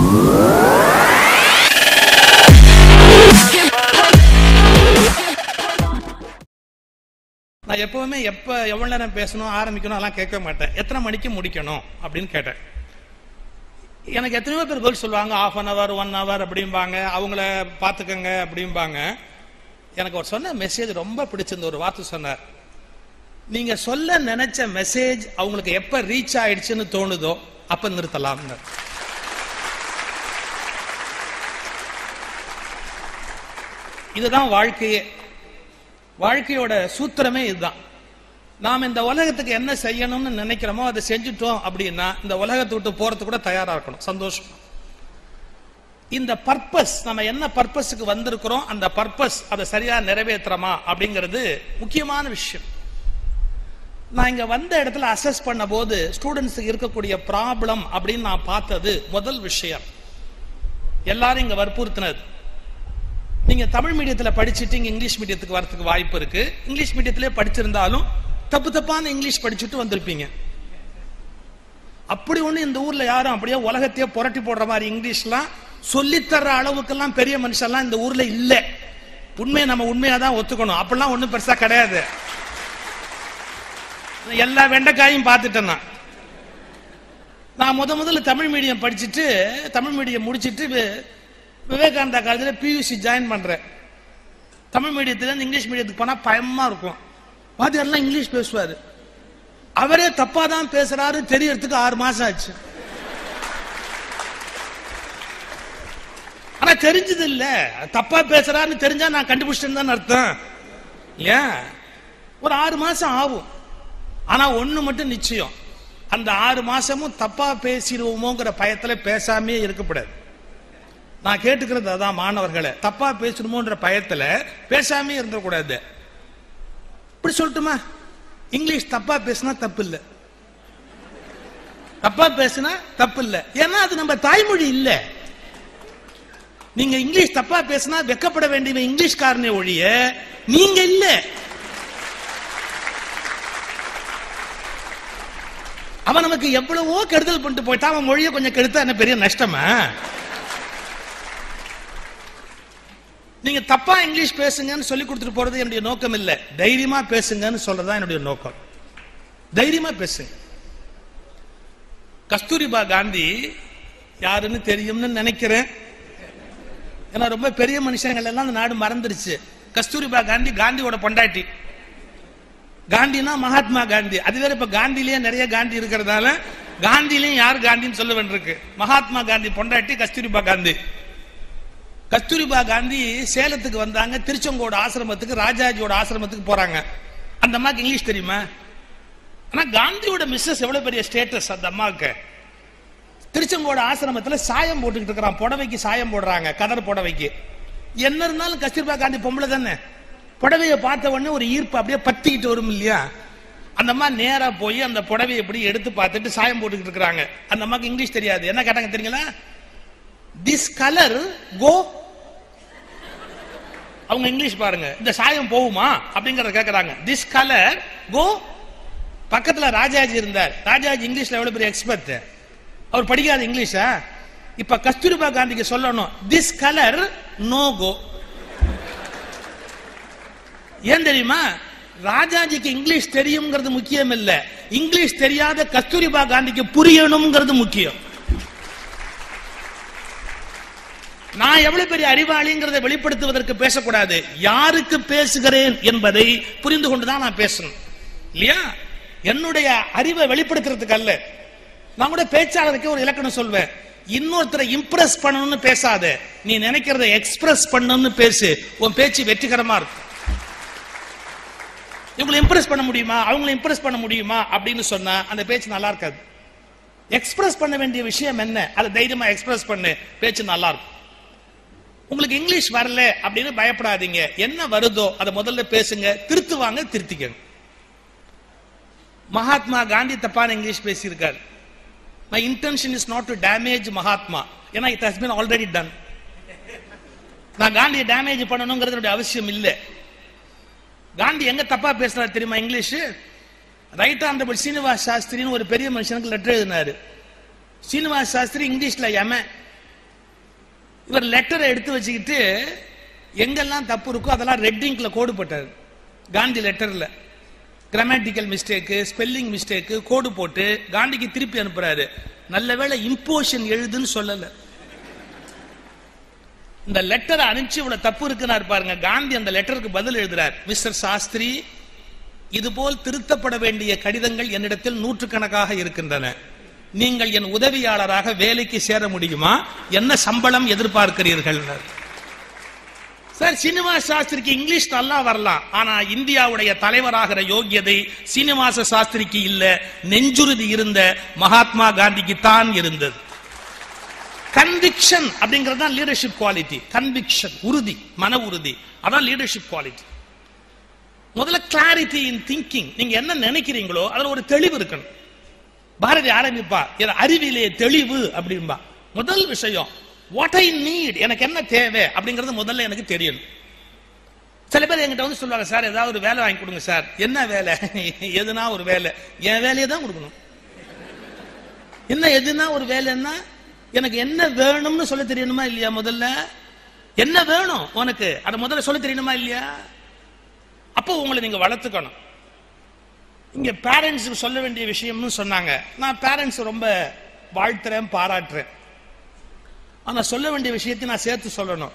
நான் எப்பவுமே எவ்வளவு நேரம் பேசணும் ஆரம்பிக்கணும் அதெல்லாம் கேட்க மாட்டேன். எத்தனை மணிக்கு முடிக்கணும் அப்படின்னு கேட்டேன். எனக்கு எத்தனையோ பேர் பதில் சொல்லுவாங்க, 1/2 hour 1 hour அப்படிம்பாங்க, அவங்கள பார்த்துக்கங்க அப்படிம்பாங்க. எனக்கு ஒரு சொன்ன மெசேஜ் ரொம்ப பிடிச்சிருந்த ஒரு வார்த்தை சொன்னார். நீங்க சொல்ல நினைச்ச மெசேஜ் அவங்களுக்கு எப்ப ரீச் ஆயிடுச்சுன்னு தோணுதோ அப்ப நிறுத்தலாம். இதுதான் வாழ்க்கையே. வாழ்க்கையோட சூத்திரமே இதுதான். நாம் இந்த உலகத்துக்கு என்ன செய்யணும்னு நினைக்கிறோமோ அதை செஞ்சுட்டோம் அப்படின்னா இந்த உலகத்தை விட்டு போறதுக்கு கூட தயாரா இருக்கணும். சந்தோஷம். இந்த பர்பஸ், நம்ம என்ன பர்பஸுக்கு வந்திருக்கிறோம், அந்த பர்பஸ் அதை சரியா நிறைவேற்றுறோமா அப்படிங்கிறது முக்கியமான விஷயம். நான் இங்க வந்த இடத்துல அசஸ் பண்ண போது ஸ்டூடெண்ட்ஸுக்கு இருக்கக்கூடிய ப்ராப்ளம் அப்படின்னு நான் பார்த்தது முதல் விஷயம், எல்லாரும் இங்க வற்புறுத்தினது, நீங்க தமிழ் மீடியத்தில் படிச்சுட்டு இங்க இங்கிலீஷ் மீடியத்துக்கு வரதுக்கு வாய்ப்பு இருக்கு. இங்கிலீஷ் மீடியத்திலே படிச்சிருந்தாலும் தப்பான இங்கிலீஷ் படிச்சுட்டு வந்திருப்பீங்க. அப்படி ஒண்ணு இந்த ஊர்ல யாரும் அப்படியே உலகத்தையே புரட்டி போடுற மாதிரி இங்கிலீஷ்லாம் சொல்லித்தர அளவுக்கெல்லாம் பெரிய மனுஷன்லாம் இந்த ஊர்ல இல்ல. உண்மையை நம்ம உண்மையாதான் ஒத்துக்கணும். அப்படிலாம் ஒண்ணும் பெருசா கிடையாது. எல்லா வெண்டைக்காயும் பார்த்துட்டேன். நான் முதல்ல தமிழ் மீடியம் படிச்சுட்டு தமிழ் மீடியம் முடிச்சுட்டு விவேகானந்தா காலேஜில் பியூசி ஜாயின் பண்றேன். தமிழ் மீடியத்துல இங்கிலீஷ் மீடியத்துக்கு போனா பயமா இருக்கும். வாத்தியாரெல்லாம் இங்கிலீஷ் பேசுவாரு, அவரே தப்பா தான் பேசுறாரு தெரியறதுக்கு 6 மாசம் ஆச்சு. ஆனா தெரிஞ்சது இல்ல, தப்பா பேசுறாருன்னு தெரிஞ்சா நான் கண்டுபிடிச்சிட்டேன்னு அர்த்தம் இல்லையா? ஒரு 6 மாசம் ஆகும். ஆனா ஒண்ணு மட்டும் நிச்சயம், அந்த 6 மாசமும் தப்பா பேசிடுவோமோங்கிற பயத்துல பேசாமே இருக்கக்கூடாது. நான் கேட்டுக்கிறது அதான் மாணவர்களை, தப்பா பேசணுமோன்ற பயத்துல பேசாமே இருந்தக்கூடாது. இப்படி சொல்லட்டுமா, இங்கிலீஷ் தப்பா பேசினா தப்பு இல்லை, தப்பா பேசினா தப்பு இல்லை. ஏன்னா அது நம்ம தாய்மொழி இல்ல. நீங்க இங்கிலீஷ் தப்பா பேசினா வெக்கப்பட வேண்டிய இங்கிலீஷ்காரனே ஒழிய நீங்க இல்ல. அவன் நமக்கு எவ்வளவோ கெடுதல் பண்ணிட்டு போயிட்டா, அவன் மொழியை கொஞ்சம் கெடுத்தா என்ன பெரிய நஷ்டமா? நீங்க தப்பா இங்கிலீஷ் பேசுங்கன்னு சொல்லி கொடுத்துட்டு போறது என்னுடைய நோக்கம் இல்ல. தைரியமா பேசுங்கன்னு சொல்றதா என்னுடைய நோக்கம். தைரியமா பேசுங்க. கஸ்தூரிபா காந்தி யாருன்னு தெரியும்னு நினைக்கிறேன். ஏன்னா ரொம்ப பெரிய மனுஷங்கள் எல்லாம் அந்த நாடு மறந்துருச்சு. கஸ்தூரிபா காந்தி காந்தியோட பொண்டாட்டி. காந்தினா மகாத்மா காந்தி. அது வேற இப்ப காந்திலேயே நிறைய காந்தி இருக்கிறதால காந்திலையும் யார் காந்தின்னு சொல்ல வேண்டியிருக்கு. மகாத்மா காந்தி பொண்டாட்டி கஸ்தூரிபா காந்தி. கஸ்தூரிபா காந்தி சேலத்துக்கு வந்தாங்க. திருச்செங்கோடு ஆசிரமத்துக்கு, ராஜாஜியோட ஆசிரமத்துக்கு போறாங்க. அந்த அம்மாக்கு இங்கிலீஷ் தெரியுமா? ஆனா காந்தியோட மிஸ்ஸஸ் எவ்வளவு பெரிய ஸ்டேட்டஸ் அந்த அம்மாவுக்கு. திருச்செங்கோடு ஆசிரமத்துல சாயம் போட்டுக்கிட்டு இருக்கிறான், புடவைக்கு சாயம் போடுறாங்க, கதர் புடவைக்கு. என்ன இருந்தாலும் கஸ்தூரிபா காந்தி பொம்பளை தானே, புடவையை பார்த்த உடனே ஒரு ஈர்ப்பு அப்படியே பத்திக்கிட்டு வரும் இல்லையா? அந்த அம்மா நேரா போய் அந்த புடவையை எப்படி எடுத்து பார்த்துட்டு சாயம் போட்டுக்கிட்டு இருக்கிறாங்க. அந்த அம்மாக்கு இங்கிலீஷ் தெரியாது. என்ன கேட்டாங்க தெரியுங்களா? This colour go. அவங்க இங்கிலீஷ் பாருங்க, இந்த சாயம் போகுமா அப்படிங்கறத கேக்குறாங்க. This colour go. பக்கத்துல ராஜாஜி இருந்தார். ராஜாஜி இங்கிலீஷ்ல எவ்வளவு பெரிய எக்ஸ்பர்ட், அவர் படிக்காத இங்கிலீஷா? இப்ப கஸ்தூரிபா காந்திக்கு சொல்லணும், திஸ் கலர் நோ கோ. ஏன் தெரியுமா? ராஜாஜிக்கு இங்கிலீஷ் தெரியுங்கிறது முக்கியம் இல்ல, இங்கிலீஷ் தெரியாத கஸ்தூரிபா காந்திக்கு புரியணுங்கிறது முக்கியம். நான் எவ்வளவு பெரிய அறிவாளிங்கிறதை வெளிப்படுத்துவதற்கு பேசக்கூடாது, யாருக்கு பேசுகிறேன் என்பதை புரிந்து கொண்டுதான் நான் பேசணும் இல்லையா? என்னுடைய அறிவை வெளிப்படுத்துறதுக்கு அல்ல. நான் கூட பேச்சாளருக்கு ஒரு இலக்கணம் சொல்வேன், இன்னொருத்தரை இம்ப்ரெஸ் பண்ணணும்னு பேசாத, நீ நினைக்கிறத எக்ஸ்பிரஸ் பண்ணணும்னு பேசு, உன் பேச்சு வெற்றிகரமா இருக்கும். இவங்களை இம்ப்ரெஸ் பண்ண முடியுமா, அவங்களை இம்ப்ரெஸ் பண்ண முடியுமா அப்படின்னு சொன்னா அந்த பேச்சு நல்லா இருக்காது. எக்ஸ்பிரஸ் பண்ண வேண்டிய விஷயம் என்ன, அதை தைரியமா எக்ஸ்பிரஸ் பண்ணு, பேச்சு நல்லா இருக்கும். உங்களுக்கு இங்கிலீஷ் வரல அப்படின்னு பயப்படாதீங்க, என்ன வருதோ அதை முதல்ல பேசுங்க, திருத்துவாங்க, திருத்திக்கங்க. மகாத்மா காந்தி தப்பான இங்கிலீஷ் பேசியிருக்காரு. My intention is not to damage Mahatma, ஏன்னா it has been already done. நான் காந்தியை டேமேஜ் பண்ணணுங்கிறது அவசியம் இல்லை. காந்தி எங்க தப்பா பேசுறாரு தெரியுமா இங்கிலீஷ்? ரைட் ஆனரபிள் சீனிவாஸ் சாஸ்திரின்னு ஒரு பெரிய மனுஷனுக்கு லெட்டர் எழுதினாரு. சீனிவாஸ் சாஸ்திரி இங்கிலீஷ்ல எம, இவர் லெட்டரை எடுத்து வச்சுக்கிட்டு எங்கெல்லாம் தப்பு இருக்கோ அதெல்லாம் ரெட் இங்க்ல கோடு போட்டார். காந்தி லெட்டர்ல கிராமட்டிக்கல் மிஸ்டேக்கு, ஸ்பெல்லிங் மிஸ்டேக்கு கோடு போட்டு காந்திக்கு திருப்பி அனுப்புறாரு. நல்ல வேளை இம்போஷன் எழுதுன்னு சொல்லல. இந்த லெட்டரை அனுப்பிச்சு இவ்வளவு தப்பு இருக்குன்னு பாருங்க. காந்தி அந்த லெட்டருக்கு பதில் எழுதுறார். மிஸ்டர் சாஸ்திரி, இதுபோல் திருத்தப்பட வேண்டிய கடிதங்கள் என்னிடத்தில் நூற்றுக்கணக்காக இருக்கின்றன. நீங்கள் என் உதவியாளராக வேலைக்கு சேர முடியுமா? என்ன சம்பளம் எதிர்பார்க்கிறீர்கள்? சார், சீனிவாச சாஸ்திரிக்கு இங்கிலீஷ் நல்லா வரலாம், ஆனா இந்தியாவுடைய தலைவராகிற யோகியதை சீனிவாச சாஸ்திரிக்கு இல்ல, நெஞ்சுறுதி இருந்த மகாத்மா காந்திக்கு தான் இருந்தது. கன்விக்ஷன் அப்படிங்கிறது தான் லீடர்ஷிப் குவாலிட்டி. கன்விக்ஷன், உறுதி, மன உறுதி, அதான் லீடர்ஷிப் குவாலிட்டி. முதல்ல கிளாரிட்டி இன் திங்கிங். நீங்க என்ன நினைக்கிறீங்களோ அதுல ஒரு தெளிவு இருக்கணும். பாரதி ஆரம்பிப்பா, அறிவிலே தெளிவு அப்படின்பா. முதல் விஷயம் வாட் ஐ நீட், எனக்கு என்ன தேவை அப்படிங்கிறது முதல்ல எனக்கு தெரியணும். சில பேர் என்கிட்ட வந்து சொல்லுவாங்க, சார் ஏதாவது ஒரு வேலை வாங்கி கொடுங்க சார். என்ன வேலை? எதுனா ஒரு வேலை. என் வேலையை தான் கொடுக்கணும். என்ன எதுனா ஒரு வேலைன்னா எனக்கு என்ன வேணும்னு சொல்ல தெரியணுமா இல்லையா? முதல்ல என்ன வேணும் உனக்கு அதை முதல்ல சொல்ல தெரியணுமா இல்லையா? அப்போ உங்களை நீங்க வளர்த்துக்கணும். இங்க பேரண்ட்ஸுக்கு சொல்ல வேண்டிய விஷயம்னு சொன்னாங்க. நான் பேரண்ட்ஸ் ரொம்ப வாழ்த்துறேன், பாராட்டுறேன். ஆனா சொல்ல வேண்டிய விஷயத்தை நான் சேர்த்து சொல்லணும்.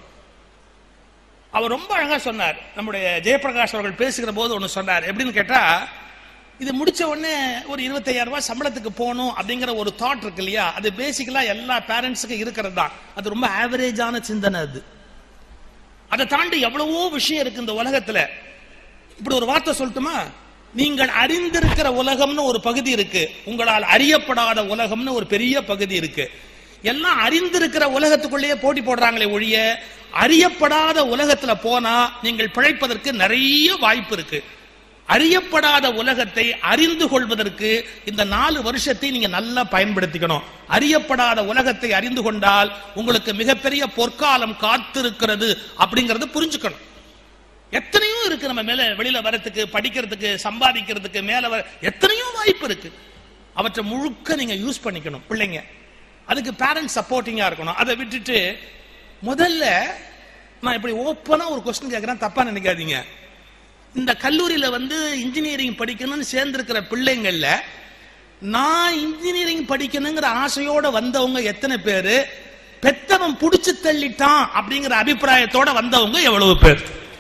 அவர் ரொம்ப அழகா சொன்னார். நம்முடைய ஜெயபிரகாஷ் அவர்கள் பேசுகிற போது ஒன்று சொன்னார். எப்படின்னு கேட்டா, இது முடிச்ச உடனே ஒரு 25,000 ரூபாய் சம்பளத்துக்கு போகணும் அப்படிங்கிற ஒரு தாட் இருக்கு இல்லையா, அது பேசிக்கலா எல்லா பேரண்ட்ஸுக்கும் இருக்கிறது தான். அது ரொம்ப ஆவரேஜான சிந்தனை. அது அதை தாண்டி எவ்வளவோ விஷயம் இருக்கு இந்த உலகத்துல. இப்படி ஒரு வார்த்தை சொல்லட்டுமா? நீங்கள் அறிந்திருக்கிற உலகம்னு ஒரு பகுதி இருக்கு, உங்களால் அறியப்படாத உலகம்னு ஒரு பெரிய பகுதி இருக்கு. எல்லாம் அறிந்திருக்கிற உலகத்துக்குள்ளேயே போட்டி போடுறாங்களே ஒழிய அறியப்படாத உலகத்துல போனா நீங்கள் பிழைப்பதற்கு நிறைய வாய்ப்பு இருக்கு. அறியப்படாத உலகத்தை அறிந்து கொள்வதற்கு இந்த 4 வருஷத்தை நீங்க நல்லா பயன்படுத்திக்கணும். அறியப்படாத உலகத்தை அறிந்து கொண்டால் உங்களுக்கு மிகப்பெரிய பொற்காலம் காத்திருக்கிறது அப்படிங்கறது புரிஞ்சுக்கணும். எத்தனையோ இருக்கு நம்ம மேல வெளியில வரத்துக்கு, படிக்கிறதுக்கு, சம்பாதிக்கிறதுக்கு, மேல எத்தனையோ வாய்ப்பு இருக்கு. அவற்றை முழுக்க நீங்க யூஸ் பண்ணிக்கணும். பிள்ளைங்க அதுக்கு பேரண்ட்ஸ் சப்போர்ட்டிங்கா இருக்கணும். அதை விட்டுட்டு முதல்ல நான் இப்படி ஓப்பனா ஒரு கொஸ்டின் கேட்கிறேன், தப்பா நினைக்காதீங்க. இந்த கல்லூரியில வந்து இன்ஜினியரிங் படிக்கணும்னு சேர்ந்திருக்கிற பிள்ளைங்கள்ல நான் இன்ஜினியரிங் படிக்கணுங்கிற ஆசையோட வந்தவங்க எத்தனை பேரு? பெத்தவன் புடிச்சு தள்ளிட்டான் அப்படிங்கிற அபிப்பிராயத்தோட வந்தவங்க எவ்வளவு பேர்?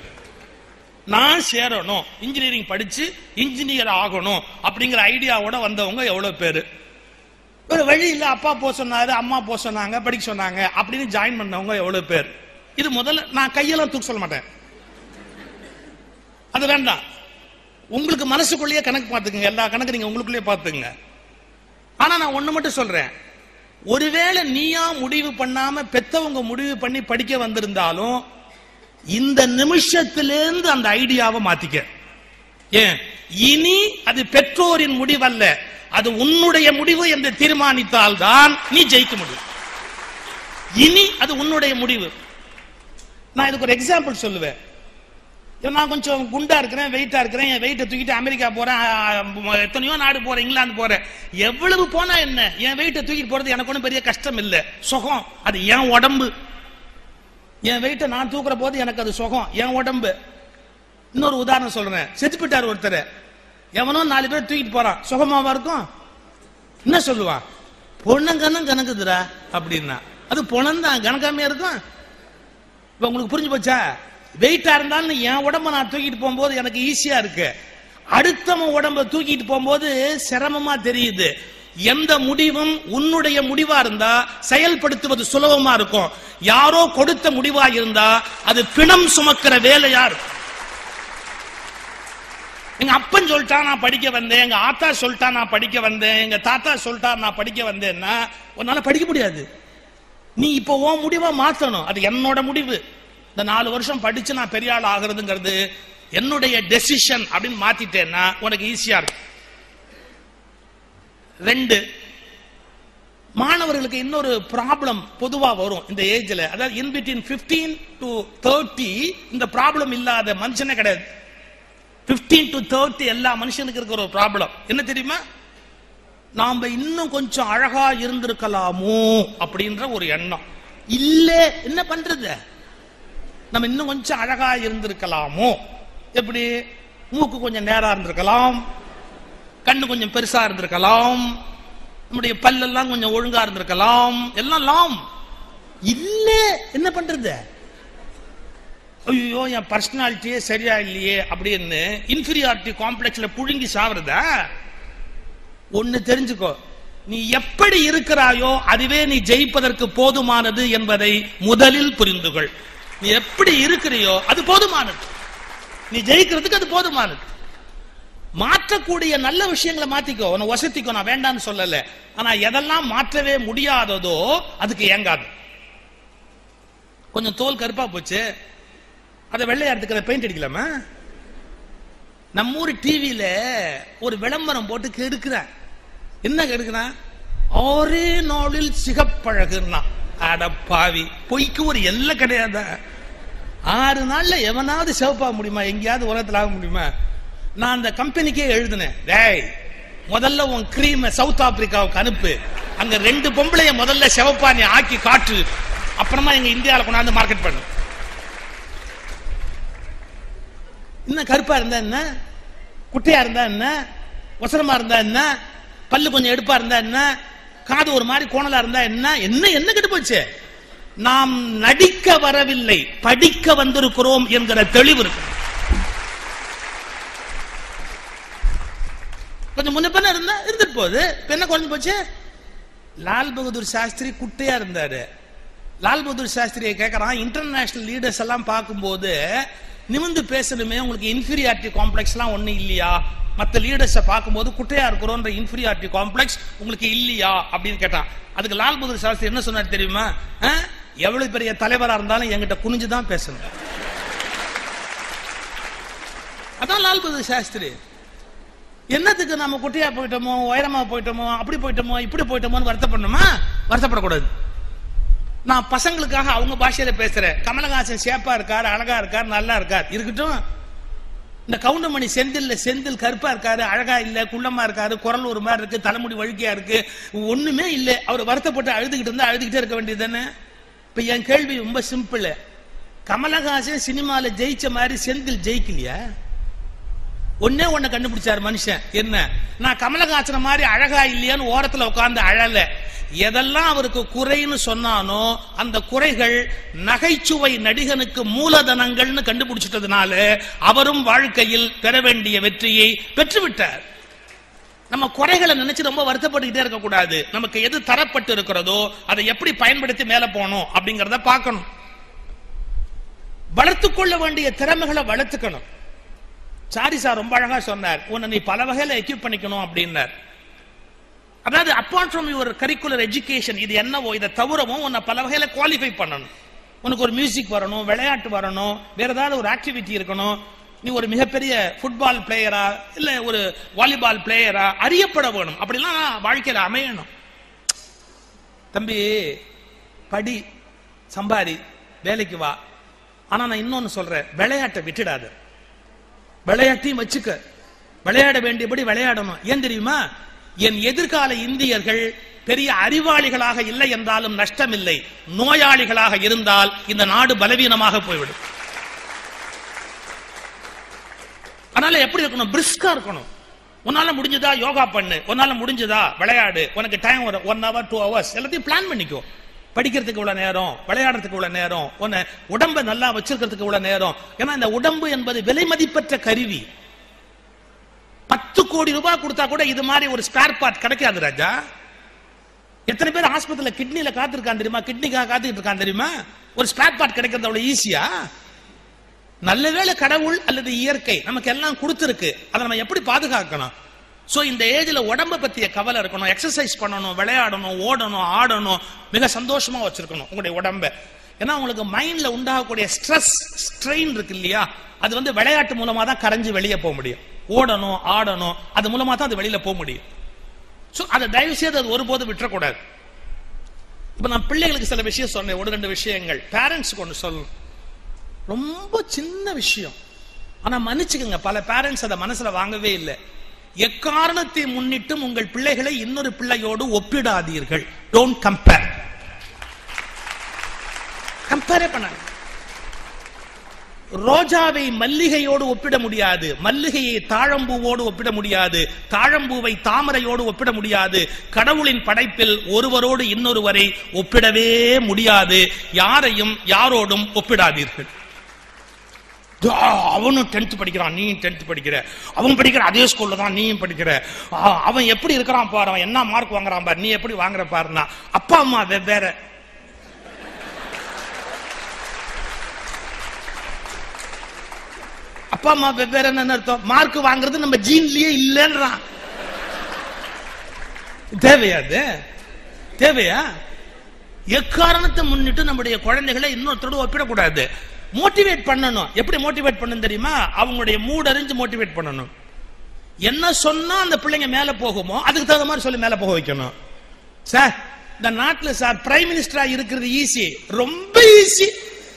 நான் சேரணும், இன்ஜினியரிங் படிச்சு இன்ஜினியர் ஆகணும் அப்படிங்கிற ஐடியாவோட வந்தவங்க எவ்வளவு பேரு? ஒரு வழி இல்ல, அப்பா போ சொன்னாரு, அம்மா போ சொன்னாங்க, படிக்க சொன்னாங்க அப்படின்னு ஜாயின் பண்ணவங்க எவ்வளவு பேர்? இது முதல்ல நான் கையெல்லாம் தூக்க சொல்ல மாட்டேன், அது வேண்டாம். உங்களுக்கு மனசுக்குள்ளேயே கணக்கு பார்த்துக்குங்க, எல்லா கணக்கு நீங்க உங்களுக்குள்ளேயே பார்த்துங்க. ஆனா நான் ஒண்ணு மட்டும் சொல்றேன், ஒருவேளை நீயா முடிவு பண்ணாம பெத்தவங்க முடிவு பண்ணி படிக்க வந்திருந்தாலும் இந்த நிமிஷத்திலிருந்து அந்த ஐடியாவை மாத்திக்க. ஏன்? இனி அது பெற்றோரின் முடிவல்ல, அது உன்னுடைய முடிவு என்று தீர்மானித்தால் தான் நீ ஜெயிக்க முடியும். இனி அது உன்னுடைய முடிவு. நான் இதுக்கு ஒரு எக்ஸாம்பிள் சொல்லுவேன். நான் கொஞ்சம் குண்டா இருக்கிறேன், வெயிட்டா இருக்கிறேன், என் வெயிட்டை தூக்கிட்டு அமெரிக்கா போறேன், எத்தனையோ நாடு போறேன், இங்கிலாந்து போறேன். எவ்வளவு போனா என்ன, என் வெயிட்டை தூக்கிட்டு போறது எனக்கு ஒன்றும் பெரிய கஷ்டம் இல்லை, சுகம். அது என் உடம்பு. என் வெயிட்டை நான் தூக்குற போது எனக்கு அது சுகம், என் உடம்பு. இன்னொரு உதாரணம் சொல்றேன். செத்து போயிட்டார் ஒருத்தர், எவனோ 4 பேர் தூக்கிட்டு போறான், சுகமாவா இருக்கும்? என்ன சொல்லுவான்? பொண்ணங்கன்னு கணக்குதுரா அப்படின்னா. அது பொணந்தான், கணக்காமையா இருக்கும். இப்ப உங்களுக்கு புரிஞ்சு போச்சா? வெயிட்டா இருந்தாலும் என் உடம்ப நான் தூக்கிட்டு போகும்போது எனக்கு ஈஸியா இருக்கு, அடுத்தவன் உடம்ப தூக்கிட்டு போகும்போது சிரமமா தெரியுது. எந்த முடிவும் உன்னுடைய முடிவா இருந்தா செயல்படுத்துவது சுலபமா இருக்கும். யாரோ கொடுத்த முடிவா இருந்தா அது பிணம் சுமக்கிற வேலையா இருக்கும். எங்க அப்பன் சொல்லிட்டா நான் படிக்க வந்தேன், எங்க ஆத்தா சொல்லிட்டா நான் படிக்க வந்தேன், எங்க தாத்தா சொல்லிட்டா நான் படிக்க வந்தேன்னா உன்னால படிக்க முடியாது. நீ இப்ப உன் முடிவா மாத்தணும். அது என்னோட முடிவு. இந்த 4 வருஷம் படிச்சு நான் பெரிய ஆள் ஆகிறதுங்கிறது என்னுடைய டெசிஷன் அப்படின்னு மாத்திட்டேன்னா உனக்கு ஈஸியா இருக்கும். 2, மாணவர்களுக்கு இன்னொரு ப்ராப்ளம் பொதுவா வரும் இந்த ஏஜ்ல. அதாவது இன் பிட்வீன் 15 to 30 இந்த ப்ராப்ளம் இல்லாத மனுஷனே கிடையாது. 15 to 30 எல்லா மனுஷனுக்கு இருக்கிற ஒரு ப்ராப்ளம் என்ன தெரியுமா? நாம இன்னும் கொஞ்சம் அழகா இருந்திருக்கலாமோ அப்படின்ற ஒரு எண்ணம். இல்ல என்ன பண்றது? நம்ம இன்னும் கொஞ்சம் அழகா இருந்திருக்கலாமோ? எப்படி? மூக்கு கொஞ்சம் நேரா இருந்திருக்கலாம், கண்ணு கொஞ்சம் பெருசா இருந்திருக்கலாம், நம்முடைய பல்லெல்லாம் கொஞ்சம் ஒழுங்கா இருந்திருக்கலாம், எல்லாம் இல்ல என்ன பண்றது? ஐயோ என் பர்சனாலிட்டியே சரியா இல்லையே அப்படின்னு இன்ஃபீரியாரிட்டி காம்ப்ளெக்ஸ்ல புழுங்கி சாவறதா? ஒன்னு தெரிஞ்சுக்கோ, நீ எப்படி இருக்கிறாயோ அதுவே நீ ஜெயிப்பதற்கு போதுமானது என்பதை முதலில் புரிந்துகொள். நீ எப்படி இருக்கிறியோ அது போதுமானது, நீ ஜெயிக்கிறதுக்கு அது போதுமானது. மாற்றக்கூடிய நல்ல விஷயங்களை மாத்திக்கோ, உன்னை வசதிக்கோ, நான் வேண்டான்னு சொல்லல. ஆனா எதெல்லாம் மாற்றவே முடியாததோ அதுக்கு ஏங்காது. கொஞ்சம் தோல் கருப்பா போச்சு, அதை வெள்ளையாடுறதுக்கு பெயிண்ட் அடிக்கலாமா? நம்ம ஊர் டிவியில ஒரு விளம்பரம் போட்டு கெடுக்கிறான். என்ன கெடுக்கிறான்? ஒரே நாளில் சிகப்பழகுன்னா. அட பாவி, பொய்க்கு ஒரு எல்லை கிடையாது. 6 நாள்ல எவனாவது சிவப்பா முடியுமா? எங்கேயாவது உலகத்தில் ஆக முடியுமா? நான் அந்த கம்பெனிக்கே எழுதினேன், டேய் முதல்ல உன் கிரீம் சவுத் ஆப்பிரிக்காவுக்கு அனுப்பு, அங்க 2 பொம்பளைய முதல்ல சிவப்பா நீ ஆக்கி காட்டு, அப்புறமா எங்க இந்தியாவில் கொண்டாந்து மார்க்கெட் பண்ணு. இன்னும் கருப்பா இருந்தா என்ன, குட்டையா இருந்தா என்ன, ஒசரமா இருந்தா என்ன, பல்லு கொஞ்சம் எடுப்பா இருந்தா என்ன, காது ஒரு மாதிரி கோணலா இருந்தா என்ன, என்ன கெட்டு போச்சு? நாம் நடிக்க வரவில்லை, படிக்க வந்திருக்கிறோம் என்கிற தெளிவு இருக்கு. கொஞ்சம் முன்ன பின்ன இருந்தா இருந்துட்டு போகுது, என்ன குறைஞ்சு போச்சு? லால் பகதூர் சாஸ்திரி குட்டையா இருந்தாரு. லால் பகதூர் சாஸ்திரியை கேட்கறான், இன்டர்நேஷனல் லீடர்ஸ் எல்லாம் பார்க்கும்போது நிமிந்து பேசணுமே, உங்களுக்கு இன்ஃபீரியாரிட்டி காம்ப்ளெக்ஸ் எல்லாம் ஒண்ணு இல்லையா? மற்ற லீடர்ஸை பார்க்கும்போது குட்டையா இருக்கிறோம் இன்ஃபீரியாரிட்டி காம்ப்ளெக்ஸ் உங்களுக்கு இல்லையா அப்படின்னு கேட்டான். அதுக்கு லால் பகதூர் சாஸ்திரி என்ன சொன்னார் தெரியுமா? எவ்வளவு பெரிய தலைவரா இருந்தாலும் என்கிட்ட குனிஞ்சுதான் பேசணும். அதான் லால் பகதூர் சாஸ்திரி. என்னத்துக்கு நம்ம குட்டையா போயிட்டோமோ, உயரமா போயிட்டோமோ, அப்படி போயிட்டோமோ, இப்படி போயிட்டோமோன்னு வருத்தப்படணுமா? வருத்தப்படக்கூடாது. நான் பசங்களுக்காக அவங்க பாஷையில பேசுறேன். கமலஹாசன் சேப்பா இருக்காரு, அழகா இருக்காரு, நல்லா இருக்காரு, இருக்கட்டும். இந்த கவுண்டமணி செந்தில் கருப்பா இருக்காரு, அழகா இல்ல, குள்ளமா இருக்காரு, குரல் ஒரு மாதிரி இருக்கு, தலைமுடி வழுக்கியா இருக்கு, ஒண்ணுமே இல்ல, அவர் வருத்தப்பட்டு அழுதுகிட்டு இருந்தா அழுதுகிட்டே இருக்க வேண்டியது தானே? இப்ப என் கேள்வி ரொம்ப சிம்பிள். கமலஹாசன் சினிமால ஜெயிச்ச மாதிரி செந்தில் ஜெயிக்கலையா? ஒன்னே ஒண்ணு கண்டுபிடிச்சாரு மனுஷன், என்ன? நான் கமலஹாசன மாதிரி அழகா இல்லையான்னு ஓரத்துல உட்கார்ந்து அழல. எதெல்லாம் அவருக்கு குறைன்னு சொன்னானோ அந்த குறைகள் நகைச்சுவை நடிகனுக்கு மூலதனங்கள்னு கண்டுபிடிச்சிட்டதுனால அவரும் வாழ்க்கையில் பெற வேண்டிய வெற்றியை பெற்றுவிட்டார். நம்ம குறைகளை நினைச்சு ரொம்ப வருத்தப்பட்டுக்கிட்டே இருக்க கூடாது. நமக்கு எது தரப்பட்டு இருக்கிறதோ அதை எப்படி பயன்படுத்தி மேல போகணும் அப்படிங்கறத பார்க்கணும். வளர்த்துக்கொள்ள வேண்டிய திறமைகளை வளர்த்துக்கணும். சாரி சார் ரொம்ப அழகா சொன்னார், உன்னை நீ பல வகையில எக்யூப் பண்ணிக்கணும் அப்படின்னார். அதாவது apart from your curricular education, இது என்னவோ இதை தவிரவும் உன்னை பல வகையில குவாலிஃபை பண்ணணும். உனக்கு ஒரு மியூசிக் வரணும், விளையாட்டு வரணும், வேற ஏதாவது ஒரு ஆக்டிவிட்டி இருக்கணும். நீ ஒரு மிகப்பெரிய ஃபுட்பால் பிளேயரா இல்ல ஒரு வாலிபால் பிளேயரா அறியப்பட வேணும். அப்படிலாம் வாழ்க்கையில அமையணும். தம்பி படி, சம்பாரி, வேலைக்கு வா. ஆனா நான் இன்னொன்னு சொல்றேன், விளையாட்டை விட்டுடாத. விளையாட்டையும் வச்சுக்க, விளையாட வேண்டியபடி விளையாடணும். ஏன் தெரியுமா? என் எதிர்கால இந்தியர்கள் பெரிய அறிவாளிகளாக இல்லை என்றாலும் நஷ்டமில்லை, நோயாளிகளாக இருந்தால் இந்த நாடு பலவீனமாக போய்விடும். அதனால எப்படி இருக்கணும்? பிரிஸ்கா இருக்கணும். உன்னால முடிஞ்சதா யோகா பண்ணு, உன்னால முடிஞ்சதா விளையாடு, உனக்கு டைம் ஒரு 1 hour 2 hours எல்லாத்தையும் பிளான் பண்ணிக்கோ. படிக்கிறதுக்கு இவ்வளவு நேரம், விளையாடுறதுக்கு இவ்வளவு நேரம், உன்னை உடம்பை நல்லா வச்சிருக்கிறதுக்கு இவ்வளவு நேரம். ஏன்னா இந்த உடம்பு என்பது விலை மதிப்பற்ற கருவி. 10 கோடி ரூபாய் கொடுத்தா கூட இது மாதிரி ஒரு ஸ்பேர் பார்ட் கிடைக்காது ராஜா. எத்தனை பேர் ஆஸ்பத்திரியில கிட்னில காத்திருக்கான் தெரியுமா? கிட்னிக்காக காத்துக்கிட்டு இருக்கான் தெரியுமா? ஒரு ஸ்பேர் பார்ட் கிடைக்கிறது அவ்வளவு ஈஸியா? நல்லவேளை கடவுள் அல்லது இயற்கை நமக்கு எல்லாம் கொடுத்திருக்கு, அதை நம்ம எப்படி பாதுகாக்கணும்? சோ இந்த ஏஜ்ல உடம்ப பத்திய கவலை இருக்கணும், எக்ஸசைஸ் பண்ணணும், விளையாடணும், ஓடணும், ஆடணும், மிக சந்தோஷமா வச்சிருக்கணும் உங்களுடைய உடம்ப. ஏன்னா உங்களுக்கு மைண்ட்ல உண்டாகக்கூடிய ஸ்ட்ரெஸ் ஸ்ட்ரெயின் இருக்கு இல்லையா, அது வந்து விளையாட்டு மூலமா தான் கரைஞ்சு வெளியே போக முடியும். ஓடணும், ஆடணும், அது மூலமா தான் அது வெளியில போக முடியும். சோ அதை தயவு செய்து அது ஒருபோது விட்டுறக்கூடாது. இப்ப நான் பிள்ளைகளுக்கு சில விஷயம் சொன்னேன், 1-2 விஷயங்கள் பேரண்ட்ஸுக்கு ஒன்று சொல்லணும். ரொம்ப சின்ன விஷயம், ஆனா மன்னிச்சுக்கோங்க, பல பேரண்ட்ஸ் அதை மனசுல வாங்கவே இல்லை. எக்காரணத்தை முன்னிட்டும் உங்கள் பிள்ளைகளை இன்னொரு பிள்ளையோடு ஒப்பிடாதீர்கள். Don't compare. கம்பேர் பண்ண. ரோஜாவை மல்லிகையோடு ஒப்பிட முடியாது, மல்லிகையை தாழம்பூவோடு ஒப்பிட முடியாது, தாழம்பூவை தாமரையோடு ஒப்பிட முடியாது. கடவுளின் படைப்பில் ஒருவரோடு இன்னொருவரை ஒப்பிடவே முடியாது. யாரையும் யாரோடும் ஒப்பிடாதீர்கள். அவனும் 10th படிக்கிறான், நீ 10th படிக்கிற, அவன் படிக்கிற அதே ஸ்கூல்ல தான் நீயும் படிக்கிற, அவன் எப்படி இருக்கிறான் பாரு, அவன் என்ன மார்க் வாங்குறான் பாரு, நீ எப்படி வாங்குற பாருன்னா. அப்பா அம்மா வெவ்வேறு. அப்பா அம்மா வெவ்வேறு என்ன அர்த்தம்? மார்க் வாங்குறது நம்ம ஜீன்லயே இல்லைன்றான். தேவையாது? தேவையா? எக்காரணத்தை முன்னிட்டு நம்முடைய குழந்தைகளை இன்னொருத்தரோடு ஒப்பிடக்கூடாது. மோட்டிவேட் பண்ணணும். எப்படி மோட்டிவேட் பண்ணணும் தெரியுமா? அவங்களுடைய மூட் அறிஞ்சு மோட்டிவேட் பண்ணணும். என்ன சொன்னா அந்த பிள்ளைங்க மேல போகுமோ அதுக்கு தகுந்த மாதிரி சொல்லி மேல போக வைக்கணும். சார், இந்த நாட்டில் சார் பிரைம் மினிஸ்டரா இருக்கிறது ஈஸி, ரொம்ப ஈஸி.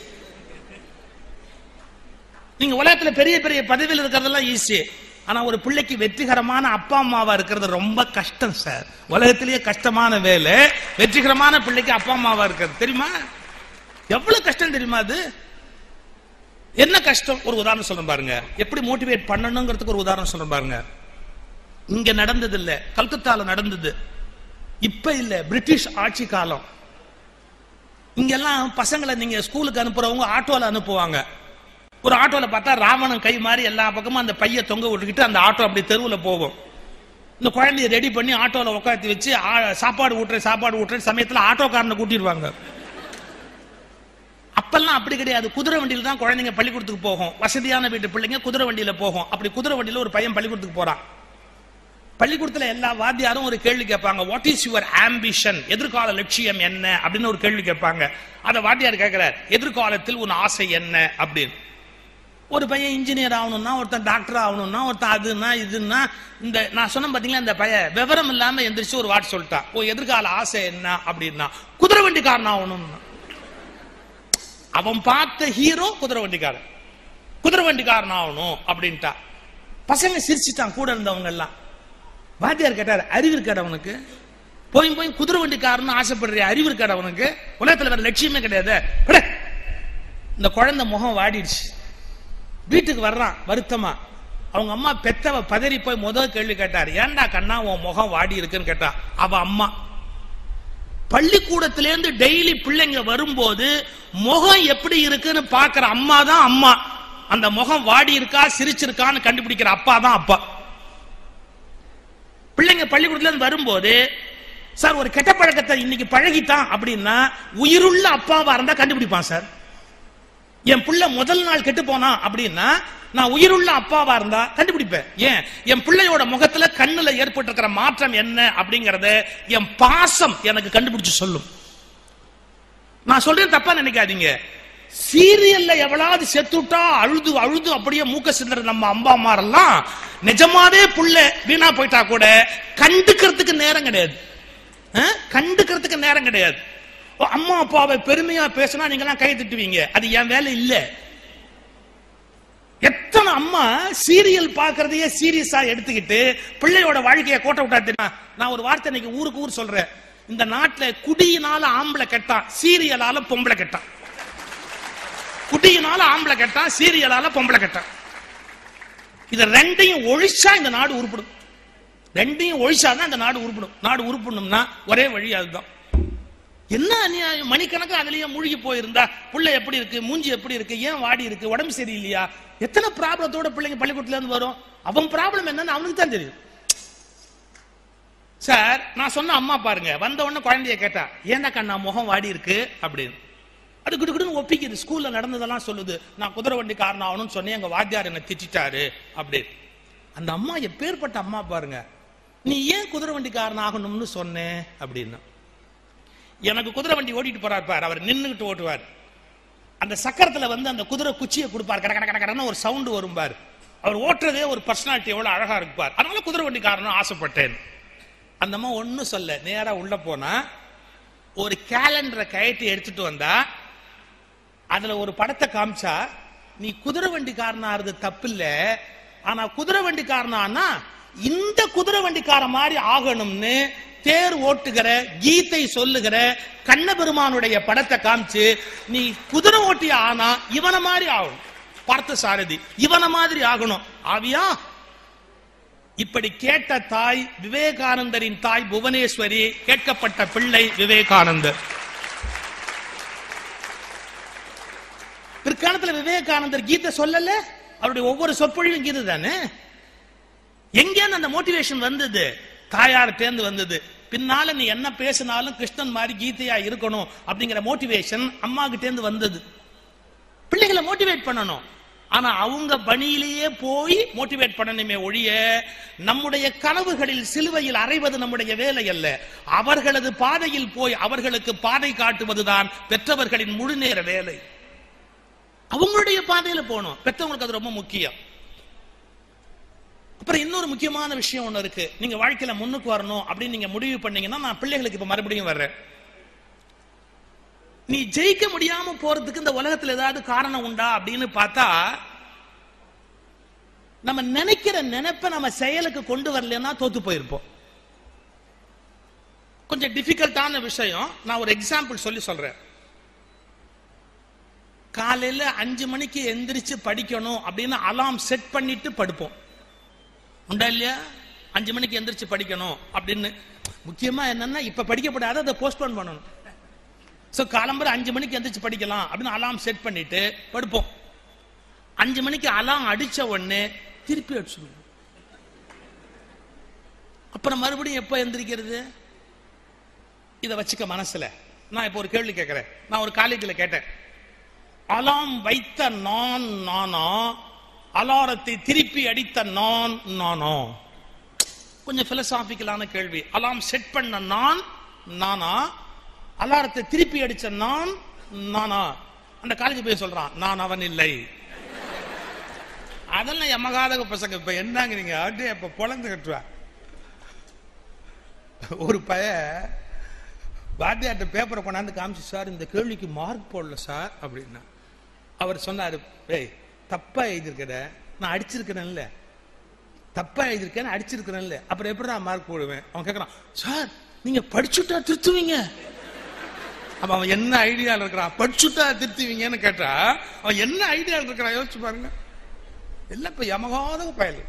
நீங்க உலகத்துல பெரிய பெரிய பதவியில் இருக்கிறதெல்லாம் ஈஸி. ஆனா ஒரு பிள்ளைக்கு வெற்றிகரமான அப்பா அம்மாவா இருக்கிறது ரொம்ப கஷ்டம் சார். உலகத்திலேயே கஷ்டமான வேலை வெற்றிகரமான பிள்ளைக்கு அப்பா அம்மாவா இருக்கிறது. தெரியுமா எவ்வளவு கஷ்டம் தெரியுமா? அது என்ன கஷ்டம்? ஒரு உதாரணம் சொல்றேன் பாருங்க. எப்படி மோட்டிவேட் பண்ணணுங்கிறதுக்கு ஒரு உதாரணம் சொல்றேன் பாருங்க. இங்க நடந்தது இல்ல, கல்கத்தால நடந்தது. இப்ப இல்ல, பிரிட்டிஷ் ஆட்சி காலம். இங்கெல்லாம் பசங்களை நீங்க ஸ்கூலுக்கு அனுப்புறவங்க ஆட்டோல அனுப்புவாங்க. ஒரு ஆட்டோல பார்த்தா ராவணன் கை மாதிரி எல்லா பக்கமும் அந்த பைய தொங்க விட்டுக்கிட்டு அந்த ஆட்டோ அப்படி தெருவில் போகும். இந்த குழந்தைய ரெடி பண்ணி ஆட்டோல உட்காந்து வச்சு சாப்பாடு ஊட்டுற சமயத்துல ஆட்டோக்காரனை கூட்டிடுவாங்க. அப்பெல்லாம் அப்படி கிடையாது. குதிரை வண்டியில தான் குழந்தைங்க பள்ளிக்கூடத்துக்கு போகும். வசதியான வீட்டு பிள்ளைங்க குதிரை வண்டியில போகும். அப்படி குதிரை வண்டியில ஒரு பையன் பள்ளிக்கூடத்துக்கு போறான். பள்ளிக்கூடத்துல எல்லா வாத்தியாரும் ஒரு கேள்வி கேட்பாங்க, வாட் இஸ் யுவர் ஆம்பிஷன், எதிர்கால லட்சியம் என்ன அப்படின்னு ஒரு கேள்வி கேட்பாங்க. அதை வாத்தியார் கேட்கிறார், எதிர்காலத்தில் உன் ஆசை என்ன அப்படின்னு. ஒரு பையன் இன்ஜினியர் ஆகணும்னா, ஒருத்தன் டாக்டர் ஆகணும்னா, ஒருத்தன் அதுன்னா இதுன்னா. இந்த நான் சொன்ன பாத்தீங்களா, இந்த பையன் விவரம் இல்லாம எந்திரிச்சு ஒரு வார்த்தை சொல்லிட்டான். ஓ, எதிர்கால ஆசை என்ன அப்படின்னா குதிரை வண்டிக்காரன் ஆகணும்னா. அவன் பார்த்த ஹீரோ குதிரை வண்டிக்காரன், குதிரை வண்டிக்காரன் ஆகணும் அப்படின்ட்டா. பசங்க சிரிச்சுட்டான் கூட இருந்தவங்க எல்லாம். வாத்தியார் கேட்டார், அறிவு இருக்காட அவனுக்கு? போய் போய் குதிரை வண்டிக்காரன் ஆசைப்படுற அறிவு இருக்காட அவனுக்கு? உலகத்துல வேற லட்சியமே கிடையாது. இந்த குழந்தை முகம் வாடிடுச்சு. வீட்டுக்கு வர்றான் வருத்தமா. அவங்க அம்மா பெத்தவ பதறி போய் முதல் கேள்வி கேட்டார், ஏண்டா கண்ணா உன் முகம் வாடி இருக்குன்னு கேட்டா. அவ அம்மா பள்ளிக்கூடத்திலேருந்து டெய்லி பிள்ளைங்க வரும்போது முகம் எப்படி இருக்குன்னு பாக்குற அம்மா தான் அம்மா. அந்த முகம் வாடி இருக்கா சிரிச்சிருக்கான்னு கண்டுபிடிக்கிற அப்பா தான் அப்பா. பிள்ளைங்க பள்ளிக்கூடத்துல இருந்து வரும்போது, சார் ஒரு கெட்ட பழக்கத்தை இன்னைக்கு பழகிட்டான் அப்படின்னா உயிருள்ள அப்பாவா இருந்தா கண்டுபிடிப்பான். சார், என் பிள்ளை முதல் நாள் கெட்டு போனா அப்படின்னா நான் உயிருள்ள அப்பாவா இருந்தா கண்டுபிடிப்பேன். ஏன்? என் பிள்ளையோட முகத்துல கண்ணுல ஏற்பட்டு இருக்கிற மாற்றம் என்ன அப்படிங்கறத என் பாசம் எனக்கு கண்டுபிடிச்சு சொல்லும். நான் சொல்றேன் தப்பா நினைக்காதீங்க. சீரியல்ல எவ்வளவு செத்துட்டா அழுது அழுது அப்படியே மூக்க சிந்தற நம்ம அம்மா அம்மாரெல்லாம் நிஜமாவே புள்ள வீணா போயிட்டா கூட கண்டுக்கிறதுக்கு நேரம் கிடையாது. கண்டுக்கிறதுக்கு நேரம் கிடையாது. அம்மா அப்பாவை பெருமையா பேசினா நீங்க எல்லாம் கை தட்டுவீங்க. அது என் வேலை இல்ல. எத்தனை அம்மா சீரியல் பாக்குறதையே சீரியஸா எடுத்துக்கிட்டு பிள்ளையோட வாழ்க்கையை கோட்டை விட்டா தெரியுமா? நான் ஒரு வார்த்தை இன்னைக்கு ஊருக்கு ஊர் சொல்றேன். இந்த நாட்டில் குடியினால ஆம்பளை கெட்டான், சீரியலால பொம்பளை கெட்டான். குடியினால ஆம்பளை கெட்டான், சீரியலால பொம்பளை கெட்டான். இத ரெண்டையும் ஒழிச்சா இந்த நாடு உருப்படும். ரெண்டையும் ஒழிச்சாதான் இந்த நாடு உருப்படும். நாடு உருப்படணும்னா ஒரே வழி அதுதான். என்ன அநியாயம்! மணிக்கணக்கு அதுலயே மூழ்கி போயிருந்தா புள்ள எப்படி இருக்கு, மூஞ்சி எப்படி இருக்கு, ஏன் வாடி இருக்கு, உடம்பு சரியில்லையா, எத்தனை ப்ராப்ளத்தோட பிள்ளைங்க பள்ளிக்கூடத்துல இருந்து வரும். அவன் ப்ராப்ளம் என்னன்னு அவனுக்கு தான் தெரியும். சார், நான் சொன்ன அம்மா பாருங்க, வந்த உடனே குழந்தைய கேட்டா, ஏன்டா கண்ணா முகம் வாடி இருக்கு அப்படின்னு. அது கிட்டு ஒப்பிக்குது. ஸ்கூல்ல நடந்ததெல்லாம் சொல்லுது. நான் குதிரை வண்டி காரணம் ஆகணும்னு சொன்னேன், எங்க வாத்தியார் என்ன திட்டாரு அப்படின்னு. அந்த அம்மா எப்பேற்பட்ட அம்மா பாருங்க. நீ ஏன் குதிரை வண்டி காரணம் ஆகணும்னு சொன்னேன் அப்படின்னா, எனக்கு குதிரை வண்டி ஓட்டிட்டு போறாரு பார், அவர் நின்னுகிட்டு ஓட்டுவார். அந்த சக்கரத்துல வந்து அந்த குதிரை குச்சியை கொடுப்பார், கட கட கடன்னு ஒரு சவுண்டு வரும் பார். அவர் ஓட்டுறதே ஒரு பர்சனாலிட்டி எவ்வளவு அழகா இருப்பார். அதனால குதிரை வண்டி காரணம் ஆசைப்பட்டேன். அந்த அம்மா ஒன்னும் சொல்ல, நேரா உள்ள போனா ஒரு கேலண்டரை கயட்டி எடுத்துட்டு வந்தா அதுல ஒரு படத்தை காமிச்சா, நீ குதிரை வண்டி காரணம் ஆறுது தப்பு இல்ல, ஆனா குதிரை வண்டி காரணம் ஆனா இந்த குதிரை வண்டிக்கார மாதிரி ஆகணும்னு தேர் ஓட்டுகிற கீதை சொல்லுகிற கண்ணபெருமானுடைய படத்தை காமிச்சு நீ குதிரை ஓட்டி ஆனா இவனை மாதிரி ஆகணும், பார்த்த சாரதி இவனை மாதிரி ஆகணும், ஆவியா? இப்படி கேட்ட தாய் விவேகானந்தரின் தாய் புவனேஸ்வரி, கேட்கப்பட்ட பிள்ளை விவேகானந்தர். பிற்காலத்தில் விவேகானந்தர் கீதை சொல்லல, அவருடைய ஒவ்வொரு சொற்பொழிவும் கீதை தானே. எங்க அந்த மோட்டிவேஷன் வந்தது? தாயார் தேர்ந்து வந்தது. பின்னால நீ என்ன பேசினாலும் கிருஷ்ணன் மாதிரி கீதையா இருக்கணும் அப்படிங்கிற மோட்டிவேஷன் அம்மா கிட்டேந்து வந்தது. பிள்ளைகளை மோட்டிவேட் பண்ணணும். ஆனா அவங்க பணியிலேயே போய் மோட்டிவேட் பண்ணணுமே ஒழிய நம்முடைய கனவுகளில் சிலுவையில் அறைவது நம்முடைய வேலை அல்ல. அவர்களது பாதையில் போய் அவர்களுக்கு பாதை காட்டுவதுதான் பெற்றவர்களின் முழு நேர வேலை. அவங்களுடைய பாதையில போகணும். பெற்றவங்களுக்கு அது ரொம்ப முக்கியம். அப்புறம் இன்னொரு முக்கியமான விஷயம் ஒண்ணு இருக்கு. நீங்க வாழ்க்கையில முன்னுக்கு வரணும் அப்படின்னு நீங்க முடிவு பண்ணீங்கன்னா, நான் பிள்ளைகளுக்கு இப்ப மறுபடியும் வர்றேன். நீ ஜெயிக்க முடியாம போறதுக்கு இந்த உலகத்துல ஏதாவது காரணம் உண்டா அப்படின்னு பார்த்தா, நம்ம நினைக்கிற நினைப்ப நம்ம செயலுக்கு கொண்டு வரலன்னா தோத்து போயிருப்போம். கொஞ்சம் டிஃபிகல்ட்டான விஷயம். நான் ஒரு எக்ஸாம்பிள் சொல்லி சொல்றேன். காலையில 5 மணிக்கு எந்திரிச்சு படிக்கணும் அப்படின்னு அலாம் செட் பண்ணிட்டு படுப்போம், உண்டா இல்லையா? 5 மணிக்கு எந்திரிச்சு படிக்கணும் அப்படின்னு. முக்கியமா என்னன்னா, இப்ப படிக்கப்படாத அதை போஸ்ட்போன் பண்ணணும். சோ காலம்பரம் 5 மணிக்கு எந்திரிச்சு படிக்கலாம் அப்படின்னு அலாம் செட் பண்ணிட்டு படுப்போம். 5 மணிக்கு அலாம் அடிச்ச உடனே திருப்பி அடிச்சுடுவோம். அப்புறம் மறுபடியும் எப்ப எந்திரிக்கிறது? இதை வச்சுக்க மனசுல. நான் இப்ப ஒரு கேள்வி கேட்கிறேன். நான் ஒரு காலேஜ்ல கேட்டேன், அலாம் வைத்த நான் நானா, அலாரத்தை திருப்பி அடித்த நான் நானா? கொஞ்சம் பிலசாபிக்கலான கேள்வி. அலாம் செட் பண்ண நான் நானா, அலாரத்தை திருப்பி அடிச்ச நான் நானா? அந்த காலேஜ் போய் சொல்றான், நான் அவன் இல்லை. அதெல்லாம் எமகாத பசங்க. இப்ப என்னங்கிறீங்க? அப்படியே இப்ப பொழந்து கட்டுவா. ஒரு பைய வாத்தியார்ட்ட பேப்பரை கொண்டாந்து காமிச்சு, சார் இந்த கேள்விக்கு மார்க் போடல சார் அப்படின்னா. அவர் சொன்னாரு, ஏய் தப்பா எழுதிருக்கிற, நான் அடிச்சிருக்கிறேன்ல, தப்பா எழுதிருக்கேன் அடிச்சிருக்கிறேன்ல, அப்புறம் எப்படி நான் மார்க் போடுவேன்? அவன் கேட்கறான், சார் நீங்க படிச்சுட்டா திருத்துவீங்க? அப்ப அவன் என்ன ஐடியால இருக்கிறான்? படிச்சுட்டா திருத்துவீங்கன்னு கேட்டா அவன் என்ன ஐடியால இருக்கிறான் யோசிச்சு பாருங்க. எல்லாம் இப்ப யமகாத பயல்.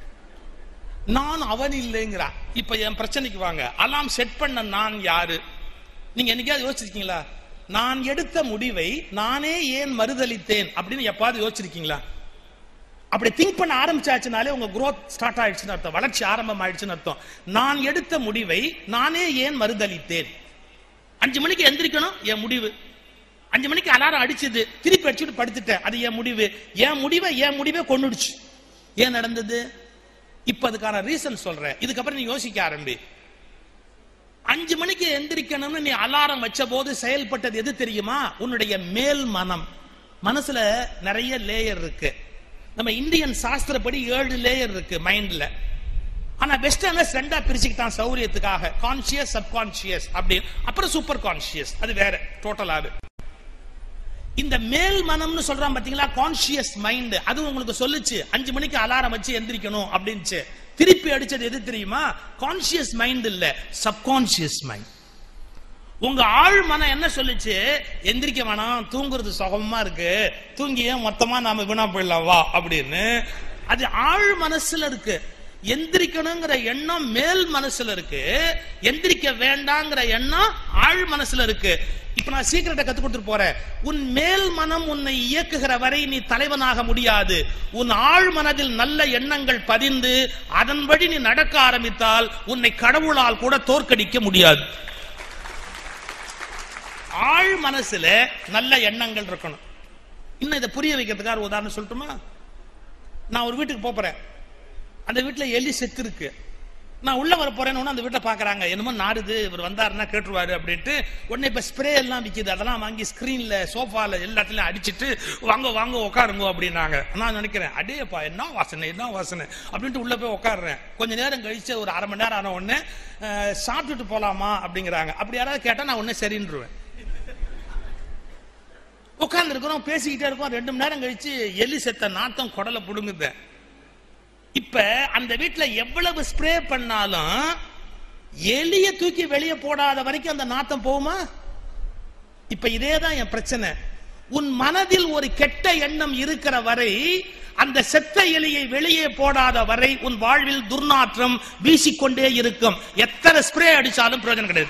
நான் அவன் இல்லைங்கிறா. இப்ப என் பிரச்சனைக்கு வாங்க. அலாம் செட் பண்ண நான் யாரு? நீங்க என்னைக்காவது யோசிச்சிருக்கீங்களா? நான் எடுத்த முடிவை நானே ஏன் மறுதளித்தேன் அப்படின்னு எப்பாவது யோசிச்சிருக்கீங்களா? அப்படி திங்க் பண்ண ஆரம்பிச்சாச்சுனாலே உங்க growth ஸ்டார்ட் ஆயிடுச்சுன்னு அர்த்தம், வளர்ச்சி ஆரம்பம் ஆயிடுச்சுன்னு அர்த்தம். நான் எடுத்த முடிவை நானே ஏன் மறுதளித்தேன்? 5 மணிக்கு எந்திரிக்கணும், என் முடிவு. 5 மணிக்கு அலாரம் அடிச்சது, திருப்பி அடிச்சுட்டு படுத்துட்டேன், அது என் முடிவு. என் முடிவை கொன்னுடுச்சு. ஏன் நடந்தது? இப்ப அதுக்கான ரீசன் சொல்றேன். இதுக்கப்புறம் நீ யோசிக்க ஆரம்பி. 5 மணிக்கு எந்திரிக்கணும்னு நீ அலாரம் வச்ச போது செயல்பட்டது எது தெரியுமா? உன்னுடைய மேல் மனம். மனசுல நிறைய லேயர் இருக்கு. நம்ம இந்தியன் சாஸ்திரப்படி 7 லேயர் இருக்கு மைண்ட்ல. ஆனா வெஸ்டர்ன்ஸ் 2ஆ பிரிச்சுக்கிட்டான் சௌரியத்துக்காக. கான்சியஸ், சப்கான்சியஸ் அப்படி, அப்புறம் சூப்பர் கான்சியஸ், அது வேற டோட்டலாவே. இந்த மேல் மனம்னு சொல்றான் பாத்தீங்களா, கான்சியஸ் மைண்ட், அது உங்களுக்கு சொல்லுச்சு 5 மணிக்கு அலாரம் வச்சு எந்திரிக்கணும் அப்படின்னு. திருப்பி அடிச்சது எது தெரியுமா? கான்சியஸ் மைண்ட் இல்ல, சப்கான்சியஸ் மைண்ட். உங்க ஆழ் மனம் என்ன சொல்லுச்சு? எந்திரிக்க வேணாம், தூங்குறது சுகமா இருக்கு, தூங்கிய மொத்தமா நாம வீணா போயிடலாம் வா அப்படின்னு. அது ஆழ் மனசுல இருக்கு. எந்திரிக்கணுங்கிற எண்ணம் மேல் மனசுல இருக்கு, எந்திரிக்க வேண்டாங்கிற எண்ணம் ஆழ் மனசுல இருக்கு. இப்ப நான் சீக்கிரட்டை கத்து கொடுத்துட்டு போறேன். உன் மேல் மனம் உன்னை இயக்குகிற வரை நீ தலைவனாக முடியாது. உன் ஆழ் மனதில் நல்ல எண்ணங்கள் பதிந்து அதன்படி நீ நடக்க ஆரம்பித்தால் உன்னை கடவுளால் கூட தோற்கடிக்க முடியாது. ஆழ் மனசுல நல்ல எண்ணங்கள் இருக்கணும். இன்னும் இதை புரிய வைக்கிறதுக்காக ஒரு உதாரணம் சொல்லட்டுமா? நான் ஒரு வீட்டுக்கு போறேன். அந்த வீட்டுல எலி செத்து இருக்கு. நான் உள்ள வர போறேன்னு அந்த வீட்டை பாக்குறாங்க, என்னமோ நாடுது, இவர் வந்தாருன்னா கேட்டுருவாரு அப்படின்ட்டு. உடனே இப்ப ஸ்ப்ரே எல்லாம் விக்குது, அதெல்லாம் வாங்கி ஸ்கிரீன்ல சோஃபால எல்லாத்துலயும் அடிச்சுட்டு வாங்க வாங்க உட்காருங்க அப்படின்னாங்க. நான் நினைக்கிறேன், அடேப்பா என்ன வாசனை என்ன வாசனை அப்படின்ட்டு உள்ள போய் உட்காடுறேன். கொஞ்ச நேரம் கழிச்சு ஒரு அரை மணி நேரம் ஆன உடனே சாப்பிட்டுட்டு போலாமா அப்படிங்கிறாங்க. அப்படி யாராவது கேட்டா நான் உடனே சரின்றுவேன். உட்கார்ந்து இருக்கிறோம், பேசிக்கிட்டே இருக்கோம். 2 மணி நேரம் கழிச்சு எலி செத்த நாத்தம் குடலை புடுங்குது. இப்ப அந்த வீட்டுல எவ்வளவு ஸ்ப்ரே பண்ணாலும் எலிய தூக்கி வெளியே போடாத வரைக்கும் அந்த நாத்தம் போகுமா? இப்ப இதேதான் என் பிரச்சனை. உன் மனதில் ஒரு கெட்ட எண்ணம் இருக்கிற வரை, அந்த செத்த எலியை வெளியே போடாத வரை உன் வாழ்வில் துர்நாற்றம் வீசிக்கொண்டே இருக்கும். எத்தனை ஸ்ப்ரே அடிச்சாலும் பிரயோஜனம் கிடையாது.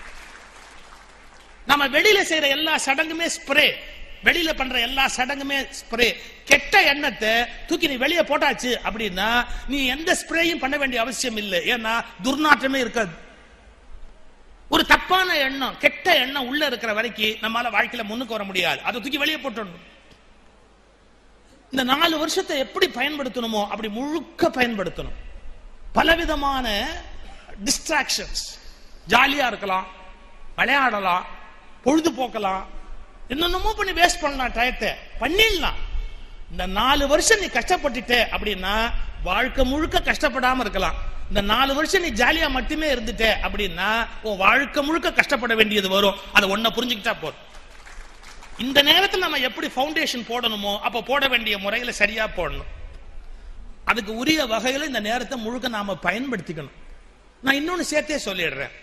நம்ம வெளியில செய்யற எல்லா சடங்குமே ஸ்ப்ரே, வெளியில பண்ற எல்லா சடங்குமே ஸ்ப்ரே. கெட்ட எண்ணத்தை தூக்கி நீ வெளியே போட்டாச்சு அப்படின்னா நீ எந்த ஸ்ப்ரேயும் பண்ண வேண்டிய அவசியம் இல்லை. ஏன்னா துர்நாற்றமே இருக்காது. ஒரு தப்பான எண்ணம், கெட்ட எண்ணம் உள்ள இருக்கிற வரைக்கும் நம்மால வாழ்க்கையில முன்னுக்கு வர முடியாது. அதை தூக்கி வெளியே போட்டணும். இந்த 4 வருஷத்தை எப்படி பயன்படுத்தணுமோ அப்படி முழுக்க பயன்படுத்தணும். பலவிதமான டிஸ்ட்ராக்ஷன்ஸ், ஜாலியா இருக்கலாம், விளையாடலாம், பொழுதுபோக்கலாம், என்னென்னமோ பண்ணி வேஸ்ட் பண்ணலாம், டயத்தை பண்ணிடலாம். இந்த 4 வருஷம் நீ கஷ்டப்பட்டுட்ட அப்படின்னா வாழ்க்கை முழுக்க கஷ்டப்படாம இருக்கலாம். இந்த 4 வருஷம் நீ ஜாலியா மட்டுமே இருந்துட்ட அப்படின்னா உன் வாழ்க்கை முழுக்க கஷ்டப்பட வேண்டியது வரும். அதை ஒன்ன புரிஞ்சுக்கிட்டா போதும். இந்த நேரத்தில் நம்ம எப்படி ஃபவுண்டேஷன் போடணுமோ அப்ப போட வேண்டிய முறையில சரியா போடணும். அதுக்கு உரிய வகையில இந்த நேரத்தை முழுக்க நாம பயன்படுத்திக்கணும். நான் இன்னொன்னு சேர்த்தே சொல்லிடுறேன்.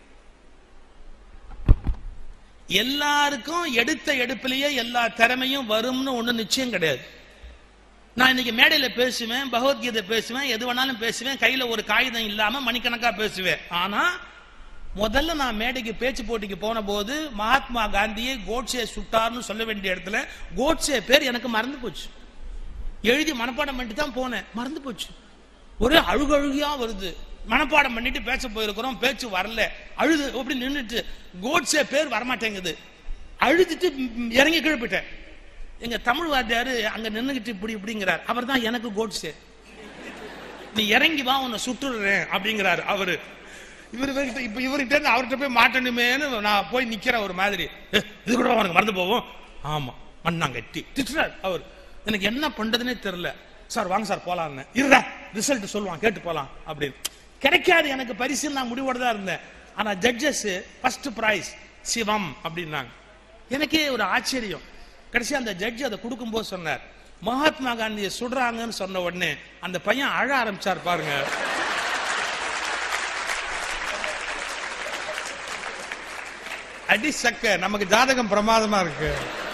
எல்லாருக்கும் எடுத்த எடுப்பிலேயே எல்லா திறமையும் வரும்னு ஒண்ணு நிச்சயம் கிடையாது. நான் இன்னைக்கு மேடையில பேசுவேன், பகவத்கீதை பேசுவேன், எது வேணாலும் பேசுவேன், கையில ஒரு காகிதம் இல்லாம மணிக்கணக்கா பேசுவேன். ஆனா முதல்ல நான் மேடைக்கு பேச்சு போட்டிக்கு போன போது மகாத்மா காந்தியை கோட்சே சுட்டார்னு சொல்ல வேண்டிய இடத்துல கோட்சே பேர் எனக்கு மறந்து போச்சு. எழுதி மனப்பாடம் பண்ணிட்டு தான் போனேன், மறந்து போச்சு. ஒரே அழுகழுகியா வருது. மனப்பாடம் பண்ணிட்டு பேச போயிருக்கிறோம், பேச்சு வரல, அழுது அப்படி நின்றுட்டு கோட்சே பேர் வரமாட்டேங்குது. அழுதுட்டு இறங்கி கிழப்பிட்டேன். எங்க தமிழ் வாத்தியாரு அங்க நின்னுகிட்டு இப்படி இப்படிங்கிறார். அவர் தான் எனக்கு கோட்சே. நீ இறங்கி வா, உன்னை சுட்டுறேன் அப்படிங்கிறாரு அவரு. இவர்கிட்ட இருந்து அவர்கிட்ட போய் மாட்டணுமேன்னு நான் போய் நிக்கிறேன் ஒரு மாதிரி. இது கூட அவனுக்கு மறந்து போவோம். ஆமா மண்ணாங்கட்டி திட்டுறாரு அவர். எனக்கு என்ன பண்றதுன்னே தெரியல. சார் வாங்க சார் போலான்னு. இருடா ரிசல்ட் சொல்லுவான் கேட்டு போலாம் அப்படின்னு. கிடைக்காது எனக்கு பரிசு, நான் முடிவோட தான் இருந்தேன். ஆனா ஜட்ஜஸ் ஃபர்ஸ்ட் பிரைஸ் சிவம் அப்படின்னாங்க. எனக்கே ஒரு ஆச்சரியம். கடைசி அந்த ஜட்ஜ் அதை கொடுக்கும் போது சொன்னார், மகாத்மா காந்தியை சுடுறாங்கன்னு சொன்ன உடனே அந்த பையன் அழ ஆரம்பிச்சார் பாருங்க. அடி சக்க, நமக்கு ஜாதகம் பிரமாதமா இருக்கு.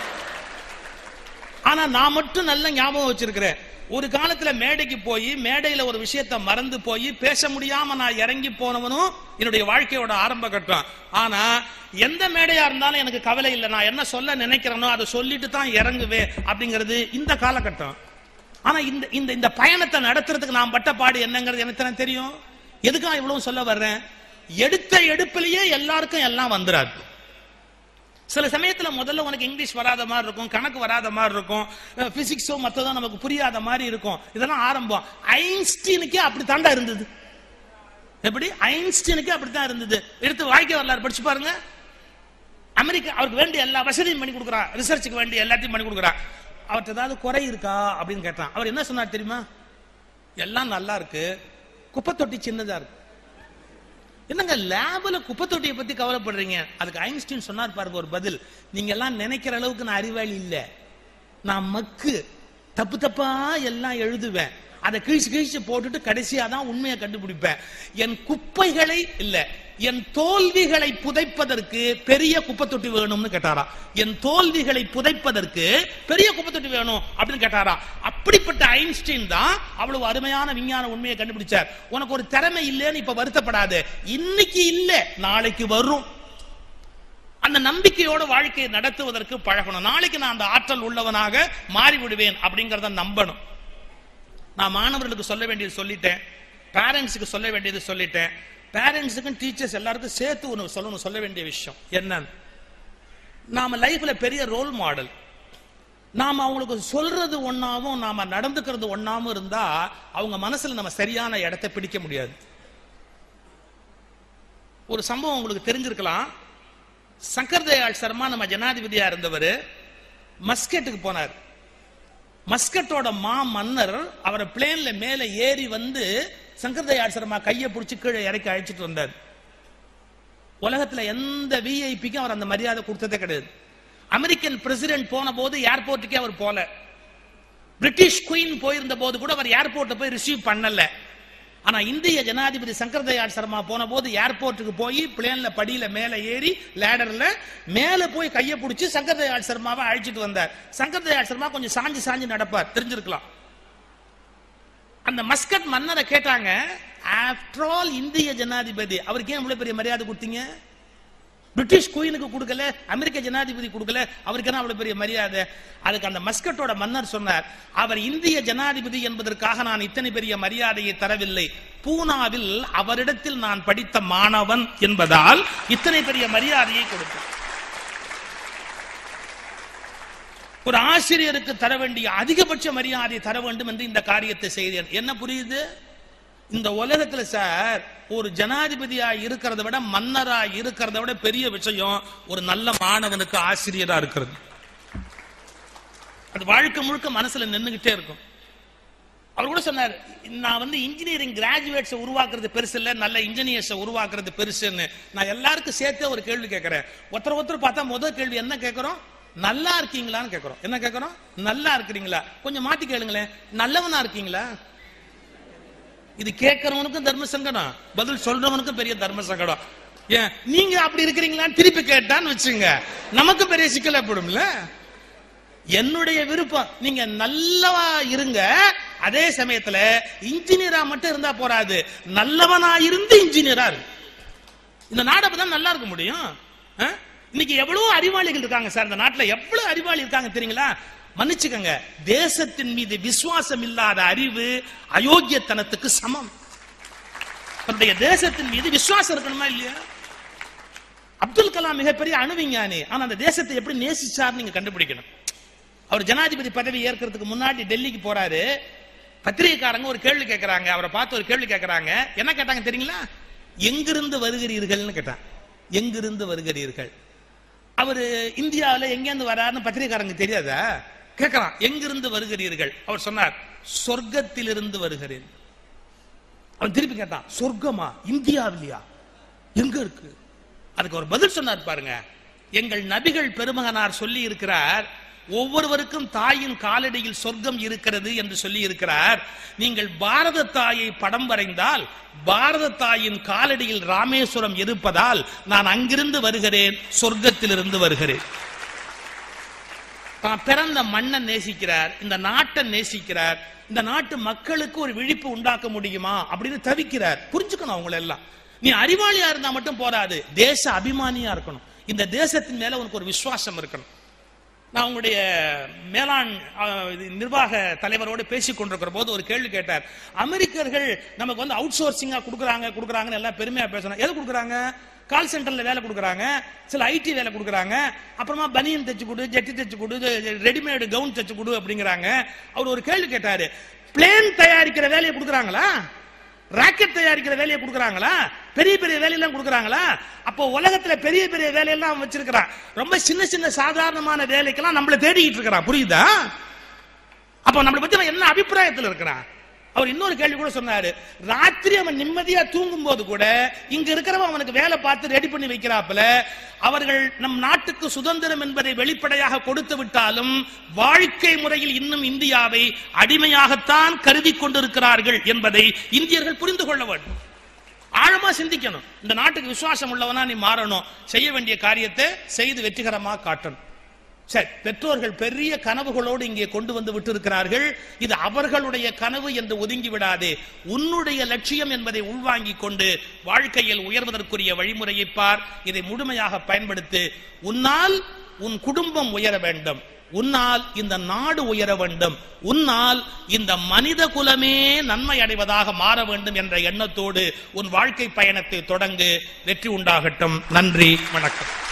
ஆனா நான் மட்டும் நல்ல ஞாபகம் வச்சிருக்கிறேன். ஒரு காலத்துல மேடைக்கு போய் மேடையில ஒரு விஷயத்தை மறந்து போய் பேச முடியாம நான் இறங்கி போனவனும் என்னுடைய வாழ்க்கையோட ஆரம்ப கட்டம். ஆனா எந்த மேடையா இருந்தாலும் எனக்கு கவலை இல்லை. நான் என்ன சொல்ல நினைக்கிறேனோ அதை சொல்லிட்டு தான் இறங்குவேன் அப்படிங்கிறது இந்த காலகட்டம். ஆனா இந்த இந்த இந்த பயணத்தை நடத்துறதுக்கு நான் பட்ட பாடு என்னங்கிறது எனக்கு தெரியும். எதுக்காக இவ்வளவு சொல்ல வர்றேன்? எடுத்த எடுப்பிலேயே எல்லாருக்கும் எல்லாம் வந்துராது. சில சமயத்துல முதல்ல உனக்கு இங்கிலீஷ் வராத மாதிரி இருக்கும், கணக்கு வராத மாதிரி இருக்கும், பிசிக்ஸோ மத்ததோ நமக்கு புரியாத மாதிரி இருக்கும். இதெல்லாம் ஆரம்பம். ஐன்ஸ்டீனுக்கே அப்படித்தாண்டா இருந்தது. எப்படி? ஐன்ஸ்டீனுக்கே அப்படித்தான் இருந்தது. எடுத்து வாழ்க்கை வரலாறு படிச்சு பாருங்க. அமெரிக்கா அவருக்கு வேண்டிய எல்லா வசதியும் பண்ணி கொடுக்குறா, ரிசர்ச்சுக்கு வேண்டிய எல்லாத்தையும் பண்ணி கொடுக்குறா. அவர்கிட்ட ஏதாவது குறை இருக்கா அப்படின்னு கேட்டான். அவர் என்ன சொன்னார் தெரியுமா? எல்லாம் நல்லா இருக்கு, குப்பை தொட்டி சின்னதா இருக்கு. என்னங்க லேப்ல குப்பை தொட்டியை பத்தி கவலைப்படுறீங்க? அதுக்கு ஐன்ஸ்டீன் சொன்னார் பாருங்க ஒரு பதில். நீங்க எல்லாம் நினைக்கிற அளவுக்கு நான் அறிவாளி இல்ல, நான் மக்கு, தப்பு தப்பா எல்லாம் எழுதுவேன், அதை கிழிச்சு போட்டுட்டு கடைசியா தான் உண்மையை கண்டுபிடிப்பேன். என் குப்பைகளை இல்ல, என் தோல்விகளை புதைப்பதற்கு பெரிய குப்பை தொட்டி வேணும்னு கேட்டாரா. என் தோல்விகளை புதைப்பதற்கு பெரிய குப்பை தொட்டி வேணும் அப்படின்னு கேட்டாரா. அப்படிப்பட்ட ஐன்ஸ்டீன் தான் அவ்வளவு அருமையான விஞ்ஞான உண்மையை கண்டுபிடிச்சார். உனக்கு ஒரு திறமை இல்லைன்னு இப்ப வருத்தப்படாது, இன்னைக்கு இல்ல நாளைக்கு வரும். அந்த நம்பிக்கையோட வாழ்க்கையை நடத்துவதற்கு பழகணும். நாளைக்கு நான் அந்த ஆற்றல் உள்ளவனாக மாறிவிடுவேன் அப்படிங்கறத நம்பணும். நான் மாணவர்களுக்கு சொல்ல வேண்டியது சொல்லிட்டேன், பேரண்ட்ஸுக்கு சொல்ல வேண்டியது சொல்லிட்டேன். பேரண்ட்ஸுக்கும் டீச்சர்ஸ் எல்லாருக்கும் சேர்த்து ஒன்று சொல்லணும், சொல்ல வேண்டிய விஷயம் என்னன்னு, நாம லைஃப்ல பெரிய ரோல் மாடல். நாம அவங்களுக்கு சொல்றது ஒன்னாவும் நாம நடந்துக்கிறது ஒன்னாவும் இருந்தா அவங்க மனசுல நம்ம சரியான இடத்தை பிடிக்க முடியாது. ஒரு சம்பவம் உங்களுக்கு தெரிஞ்சிருக்கலாம். சங்கர் தயாள் சர்மா நம்ம ஜனாதிபதியா இருந்தவர் மஸ்கட்டுக்கு போனார். மஸ்கட்டோட மன்னர் அவரை பிளேன்ல மேல ஏறி வந்து சங்கர் தயாள் சர்மா கையை பிடிச்சி கீழே இறக்கி அழைச்சிட்டு வந்தார். உலகத்துல எந்த விஐபிக்கும் அவர் அந்த மரியாதை கொடுத்ததே கிடையாது. அமெரிக்கன் பிரசிடென்ட் போன போது ஏர்போர்ட்டுக்கே அவர் போல. பிரிட்டிஷ் குயின் போயிருந்த போது கூட அவர் ஏர்போர்ட்டை போய் ரிசீவ் பண்ணல. ஆனா இந்திய ஜனாதிபதி சங்கர் தயாள் சர்மா போன போது ஏர்போர்ட்டுக்கு போய் பிளேன்ல படியில மேல ஏறி லேடர்ல மேல போய் கையை பிடிச்சி சங்கர் தயாள் சர்மாவை அழைச்சிட்டு வந்தார். சங்கர் தயாள் சர்மா கொஞ்சம் சாஞ்சு சாஞ்சு நடப்பார், தெரிஞ்சிருக்கலாம். அந்த மஸ்கட் மன்னரை கேட்டாங்க, ஆஃப்டர் ஆல் இந்திய ஜனாதிபதி, அவருக்கு ஏன் இவ்வளவு பெரிய மரியாதை கொடுத்தீங்க? பிரிட்டிஷ் குயினுக்கு கொடுக்கல, அமெரிக்க ஜனாதிபதி கொடுக்கல, அவருக்கு என்ன அவ்வளவு பெரிய மரியாதை? அதுக்கு அந்த மஸ்கட்டோட மன்னர் சொன்னார், அவர் இந்திய ஜனாதிபதி என்பதற்காக நான் இத்தனை பெரிய மரியாதையை தரவில்லை, பூனாவில் அவரிடத்தில் நான் படித்த மாணவன் என்பதால் இத்தனை பெரிய மரியாதையை கொடுத்தேன். ஒரு ஆசிரியருக்கு தர வேண்டிய அதிகபட்ச மரியாதை தர வேண்டும் என்று இந்த காரியத்தை செய்தேன். என்ன புரியுது? இந்த உலகத்துல சார் ஒரு ஜனாதிபதியா இருக்கிறத விட மன்னரா இருக்கிறத விட பெரிய விஷயம் ஒரு நல்ல மாணவனுக்கு ஆசிரியரா இருக்கிறது. அது வாழ்க்கை முழுக்க மனசுல நின்னுகிட்டே இருக்கும். அவர் கூட சொன்னார், நான் இன்ஜினியரிங் கிராஜுவேட்ஸ் உருவாக்குறது பெருசு இல்ல, நல்ல இன்ஜினியர்ஸ் உருவாக்குறது பெருசுன்னு. நான் எல்லாருக்கும் சேர்த்து ஒரு கேள்வி கேட்கிறேன். ஒருத்தர் பார்த்தா முதல் கேள்வி என்ன கேட்கிறோம்? நல்லா இருக்கீங்களான்னு கேட்கிறோம். என்ன கேட்கிறோம்? நல்லா இருக்கிறீங்களா? கொஞ்சம் மாத்தி கேளுங்களேன், நல்லவனா இருக்கீங்களா? இது கேட்கிறவனுக்கும் தர்ம சங்கடம், பதில் சொல்றவனுக்கும் பெரிய தர்ம சங்கடம். ஏன் நீங்க அப்படி இருக்கிறீங்களான்னு திருப்பி கேட்டான்னு வச்சுங்க, நமக்கு பெரிய சிக்கல் ஏற்படும்ல. என்னுடைய விருப்பம் நீங்க நல்லவா இருங்க, அதே சமயத்துல இன்ஜினியரா மட்டும் இருந்தா போராது, நல்லவனா இருந்து இன்ஜினியரா இருக்கு. இந்த நாடு அப்பதான் நல்லா இருக்க முடியும். இன்னைக்கு எவ்வளவு அறிவாளிகள் இருக்காங்க சார் இந்த நாட்டுல, எவ்வளவு அறிவாளி இருக்காங்க தெரியுங்களா? மன்னிச்சுக்கங்க, தேசத்தின் மீது விசுவாசம் இல்லாத அறிவு அயோக்கியத்தனத்துக்கு சமம். தன்னுடைய தேசத்தின் மீது விசுவாசம் இருக்கணுமா இல்லையா? அப்துல் கலாம் மிகப்பெரிய அணுவிஞ்ஞானி, ஆனா அந்த தேசத்தை எப்படி நேசிச்சார் நீங்க கண்டுபிடிக்கணும். அவர் ஜனாதிபதி பதவி ஏற்கிறதுக்கு முன்னாடி டெல்லிக்கு போறாரு. பத்திரிகைக்காரங்க ஒரு கேள்வி கேட்கிறாங்க, அவரை பார்த்து ஒரு கேள்வி கேட்கிறாங்க. என்ன கேட்டாங்க தெரியுங்களா? எங்கிருந்து வருகிறீர்கள்னு கேட்டாங்க. எங்கிருந்து வருகிறீர்கள்? அவரு இந்தியாவில் எங்கிருந்து வராருன்னு பத்திரிகைக்காரங்க தெரியாதா? கேட்கலாம், எங்கிருந்து வருகிறீர்கள்? அவர் சொன்னார், சொர்க்கத்திலிருந்து வருகிறேன். அவன் திருப்பி கேட்டான், சொர்க்கமா? இந்தியாவிலையா? எங்க இருக்கு? அதுக்கு ஒரு பதில் சொன்னார் பாருங்க. எங்கள் நபிகள் பெருமகனார் சொல்லி இருக்கிறார், ஒவ்வொருவருக்கும் தாயின் காலடியில் சொர்க்கம் இருக்கிறது என்று சொல்லி இருக்கிறார். நீங்கள் பாரத தாயை படம் வரைந்தால் பாரத தாயின் காலடியில் ராமேஸ்வரம் இருப்பதால் நான் அங்கிருந்து வருகிறேன், சொர்க்கத்திலிருந்து வருகிறேன். பிறந்த மண்ணை நேசிக்கிறார், இந்த நாட்டை நேசிக்கிறார், இந்த நாட்டு மக்களுக்கு ஒரு விழிப்பு உண்டாக்க முடியுமா அப்படின்னு தவிக்கிறார். புரிஞ்சுக்கணும் அவங்களை எல்லாம். நீ அறிவாளியா இருந்தா மட்டும் போராது, தேச அபிமானியா இருக்கணும். இந்த தேசத்தின் மேல உனக்கு ஒரு விசுவாசம் இருக்கணும். நான் உங்களுடைய மேலாண் நிர்வாக தலைவரோடு பேசிக் கொண்டிருக்கிற போது ஒரு கேள்வி கேட்டார். அமெரிக்கர்கள் நமக்கு அவுட் சோர்சிங்கா கொடுக்குறாங்கன்னு எல்லாம் பெருமையா பேசணும். எது கொடுக்குறாங்க? கால் சென்டர்ல வேலை கொடுக்குறாங்க, சில ஐடி வேலை கொடுக்குறாங்க, அப்புறமா பனியன் தைச்சு கொடு, ஜெட்டி தைச்சு கொடு, ரெடிமேடு கவுன் தைச்சு கொடு அப்படிங்கிறாங்க. அவர் ஒரு கேள்வி கேட்டாரு, பிளேன் தயாரிக்கிற வேலையை கொடுக்குறாங்களா? ராக்கெட் தயாரிக்கிற வேலையை கொடுக்குறாங்களா? பெரிய பெரிய வேலையெல்லாம் கொடுக்குறாங்களா? அப்போ உலகத்துல பெரிய பெரிய வேலையெல்லாம் வச்சிருக்கிறான், ரொம்ப சின்ன சின்ன சாதாரணமான வேலைக்கெல்லாம் நம்மள தேடிக்கிட்டு இருக்கிறான். புரியுதா? அப்ப நம்மளை பத்தி என்ன அபிப்பிராயத்தில் இருக்கிறான்? அவர் இன்னொரு கேள்வி கூட சொன்னாரு, ராத்திரி அவன் நிம்மதியா தூங்கும் போது கூட இங்க இருக்கிறவன் அவனுக்கு வேலை பார்த்து ரெடி பண்ணி வைக்கிறாப்புல. அவர்கள் நம் நாட்டுக்கு சுதந்திரம் என்பதை வெளிப்படையாக கொடுத்து விட்டாலும் வாழ்க்கை முறையில் இன்னும் இந்தியாவை அடிமையாகத்தான் கருதி கொண்டிருக்கிறார்கள் என்பதை இந்தியர்கள் புரிந்து கொள்ள வேண்டும். ஆழமா சிந்திக்கணும். இந்த நாட்டுக்கு விசுவாசம் உள்ளவனா நீ மாறணும், செய்ய வேண்டிய காரியத்தை செய்து வெற்றிகரமாக காட்டணும். சரி, பெற்றோர்கள் பெரிய கனவுகளோடு இங்கே கொண்டு வந்து விட்டு இருக்கிறார்கள். இது அவர்களுடைய கனவு என்று ஒதுங்கி விடாதே. உன்னுடைய லட்சியம் என்பதை உள்வாங்கிக் கொண்டு வாழ்க்கையில் உயர்வதற்குரிய வழிமுறையை பார். இதை முழுமையாக பயன்படுத்து. உன்னால் உன் குடும்பம் உயர வேண்டும், உன்னால் இந்த நாடு உயர வேண்டும், உன்னால் இந்த மனித குலமே நன்மை அடைவதாக மாற வேண்டும் என்ற எண்ணத்தோடு உன் வாழ்க்கை பயணத்தை தொடங்கு. வெற்றி உண்டாகட்டும். நன்றி, வணக்கம்.